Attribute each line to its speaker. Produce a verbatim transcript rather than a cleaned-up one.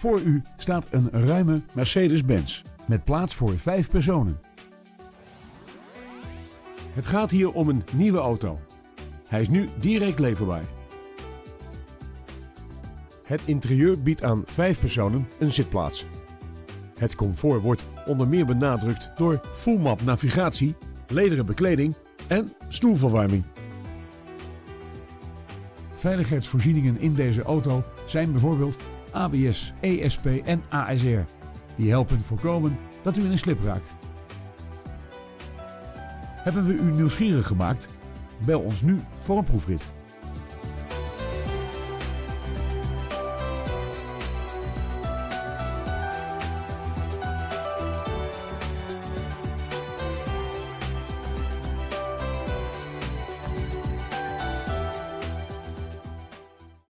Speaker 1: Voor u staat een ruime Mercedes-Benz met plaats voor vijf personen. Het gaat hier om een nieuwe auto. Hij is nu direct leverbaar. Het interieur biedt aan vijf personen een zitplaats. Het comfort wordt onder meer benadrukt door full-map navigatie, lederen bekleding en stoelverwarming. Veiligheidsvoorzieningen in deze auto zijn bijvoorbeeld A B S, E S P en A S R. Die helpen voorkomen dat u in een slip raakt. Hebben we u nieuwsgierig gemaakt? Bel ons nu voor een proefrit.